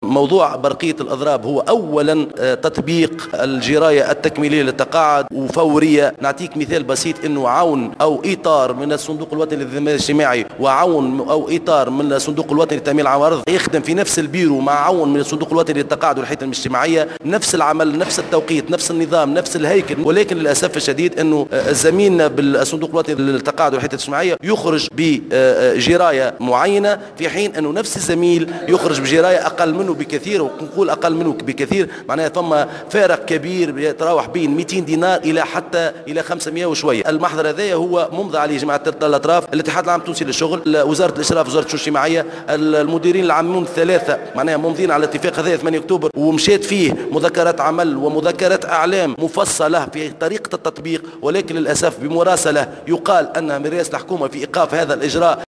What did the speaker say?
موضوع برقية الأضراب هو أولا تطبيق الجراية التكميلية للتقاعد وفورية. نعطيك مثال بسيط، أنه عون أو إطار من الصندوق الوطني للضمان الاجتماعي وعون أو إطار من الصندوق الوطني للتأمين العوارض يخدم في نفس البيرو مع عون من الصندوق الوطني للتقاعد والحياة الاجتماعية، نفس العمل، نفس التوقيت، نفس النظام، نفس الهيكل. ولكن للأسف الشديد أنه زميلنا بالصندوق الوطني للتقاعد والحياة الاجتماعية يخرج بجراية معينة، في حين أنه نفس الزميل يخرج بجراية أقل منه بكثير. ونقول أقل منه بكثير معناها ثم فارق كبير يتراوح بين 200 دينار إلى حتى إلى 500 وشوية. المحضر هذا هو ممضى عليه جماعة الأطراف، الاتحاد العام التونسي للشغل، وزارة الإشراف، وزارة الشؤون الاجتماعية، المديرين العامون الثلاثة معناها ممضين على الاتفاق هذا 8 أكتوبر، ومشيت فيه مذكرات عمل ومذكرات أعلام مفصلة في طريقة التطبيق. ولكن للأسف بمراسلة يقال أنها من رئاسة الحكومة في إيقاف هذا الإجراء.